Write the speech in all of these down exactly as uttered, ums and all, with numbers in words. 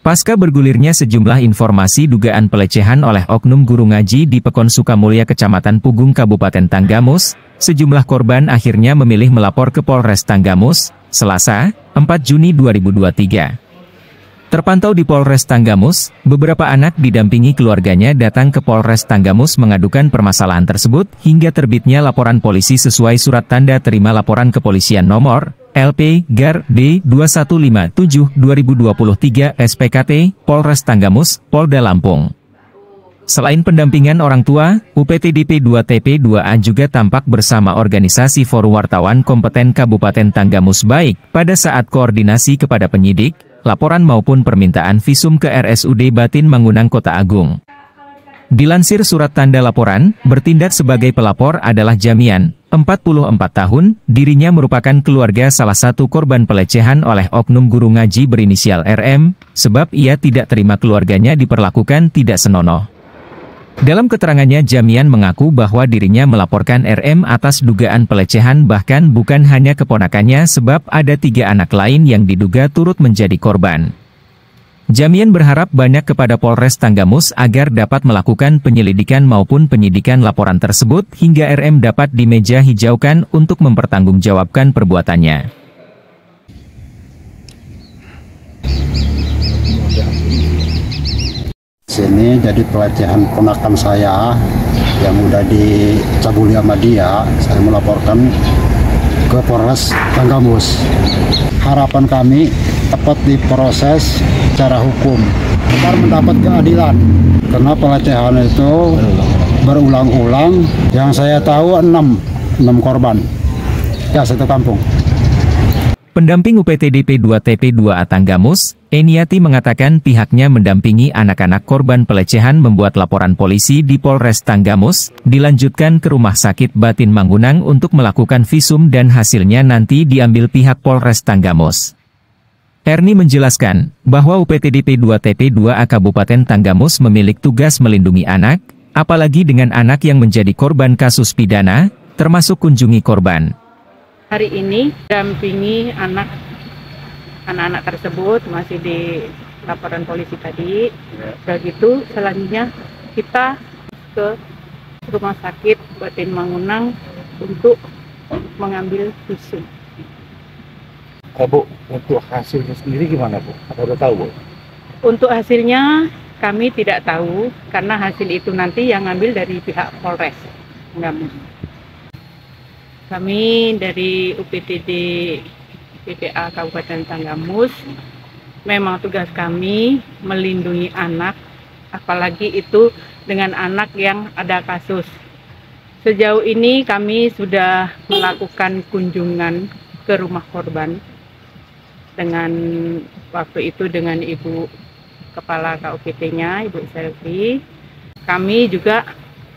Pasca bergulirnya sejumlah informasi dugaan pelecehan oleh oknum guru ngaji di Pekon Sukamulya Kecamatan Pugung Kabupaten Tanggamus, sejumlah korban akhirnya memilih melapor ke Polres Tanggamus, Selasa, empat Juni dua ribu dua puluh tiga. Terpantau di Polres Tanggamus, beberapa anak didampingi keluarganya datang ke Polres Tanggamus mengadukan permasalahan tersebut hingga terbitnya laporan polisi sesuai surat tanda terima laporan kepolisian nomor L P Gar D dua satu lima tujuh dua ribu dua puluh tiga S P K T Polres Tanggamus, Polda Lampung. Selain pendampingan orang tua, U P T D P dua T P dua A juga tampak bersama organisasi Forum Wartawan Kompeten Kabupaten Tanggamus baik pada saat koordinasi kepada penyidik, laporan maupun permintaan visum ke R S U D Batin Mangunang Kota Agung. Dilansir surat tanda laporan, bertindak sebagai pelapor adalah Jamian, empat puluh empat tahun, dirinya merupakan keluarga salah satu korban pelecehan oleh oknum guru ngaji berinisial R M, sebab ia tidak terima keluarganya diperlakukan tidak senonoh. Dalam keterangannya Jamian mengaku bahwa dirinya melaporkan R M atas dugaan pelecehan bahkan bukan hanya keponakannya sebab ada tiga anak lain yang diduga turut menjadi korban. Jamian berharap banyak kepada Polres Tanggamus agar dapat melakukan penyelidikan maupun penyidikan laporan tersebut hingga R M dapat dimeja hijaukan untuk mempertanggungjawabkan perbuatannya. Sini jadi pelecehan ponakan saya yang udah dicabuli sama dia, saya melaporkan ke Polres Tanggamus. Harapan kami dapat diproses secara hukum agar mendapat keadilan, karena pelecehan itu berulang-ulang. Yang saya tahu enam enam korban ya satu kampung. Pendamping U P T D P dua T P dua A Tanggamus, Eniati mengatakan pihaknya mendampingi anak-anak korban pelecehan membuat laporan polisi di Polres Tanggamus, dilanjutkan ke Rumah Sakit Batin Mangunang untuk melakukan visum dan hasilnya nanti diambil pihak Polres Tanggamus. Erni menjelaskan bahwa U P T D P dua T P dua A Kabupaten Tanggamus memiliki tugas melindungi anak, apalagi dengan anak yang menjadi korban kasus pidana, termasuk kunjungi korban. Hari ini dampingi anak anak-anak tersebut masih di laporan polisi tadi. Udah gitu selanjutnya kita ke Rumah Sakit Batin Mangunang untuk mengambil visum. Eh, Bu, untuk hasilnya sendiri gimana, Bu? Apa udah tahu, Bu? Untuk hasilnya kami tidak tahu karena hasil itu nanti yang ngambil dari pihak Polres Tanggamus. Kami dari U P T D P P A Kabupaten Tanggamus, memang tugas kami melindungi anak, apalagi itu dengan anak yang ada kasus. Sejauh ini kami sudah melakukan kunjungan ke rumah korban dengan waktu itu dengan Ibu Kepala K U P T-nya, Ibu Selvi. Kami juga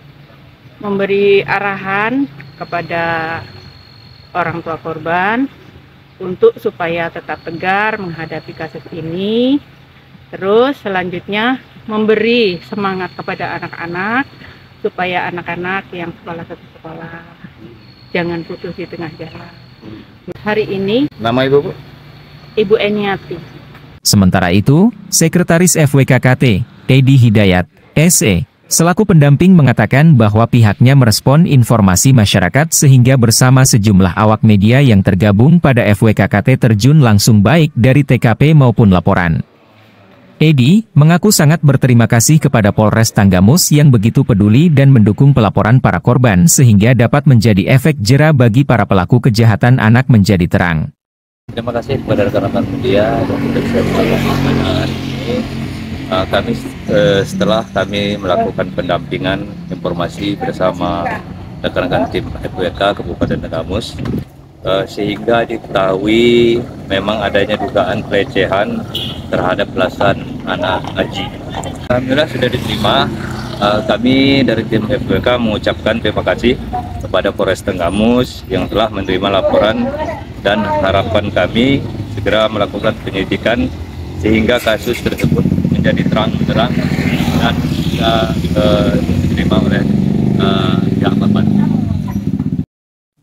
memberi arahan kepada orang tua korban untuk supaya tetap tegar menghadapi kasus ini. Terus selanjutnya memberi semangat kepada anak-anak supaya anak-anak yang sekolah satu sekolah jangan putus di tengah jalan. Hari ini Nama Ibu, Bu? Ibu Eniati. Sementara itu, Sekretaris F W K K T, Edi Hidayat, S E, selaku pendamping mengatakan bahwa pihaknya merespon informasi masyarakat sehingga bersama sejumlah awak media yang tergabung pada F W K K T terjun langsung baik dari T K P maupun laporan. Edi mengaku sangat berterima kasih kepada Polres Tanggamus yang begitu peduli dan mendukung pelaporan para korban sehingga dapat menjadi efek jera bagi para pelaku kejahatan anak menjadi terang. Terima kasih kepada rekan-rekan media yang sudah bisa melakukan ini. Uh, kami uh, setelah kami melakukan pendampingan informasi bersama rekan-rekan tim F W K Kabupaten Tanggamus, uh, sehingga diketahui memang adanya dugaan pelecehan terhadap belasan anak ngaji. Alhamdulillah sudah diterima. Uh, kami dari tim F W K mengucapkan terima kasih kepada Polres Tanggamus yang telah menerima laporan dan harapan kami segera melakukan penyidikan sehingga kasus tersebut menjadi terang-terang dan bisa uh, diterima oleh uh, pihak korban.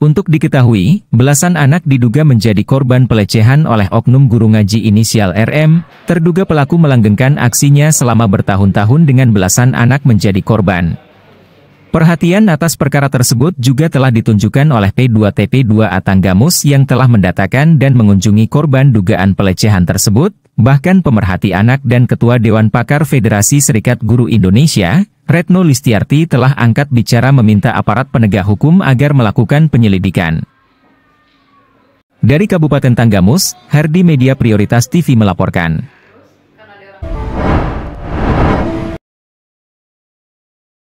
Untuk diketahui, belasan anak diduga menjadi korban pelecehan oleh oknum guru ngaji inisial R M. Terduga pelaku melanggengkan aksinya selama bertahun-tahun dengan belasan anak menjadi korban. Perhatian atas perkara tersebut juga telah ditunjukkan oleh P dua T P dua A Tanggamus yang telah mendatakan dan mengunjungi korban dugaan pelecehan tersebut. Bahkan pemerhati anak dan Ketua Dewan Pakar Federasi Serikat Guru Indonesia, Retno Listiarti telah angkat bicara meminta aparat penegak hukum agar melakukan penyelidikan. Dari Kabupaten Tanggamus, Hardi Media Prioritas T V melaporkan.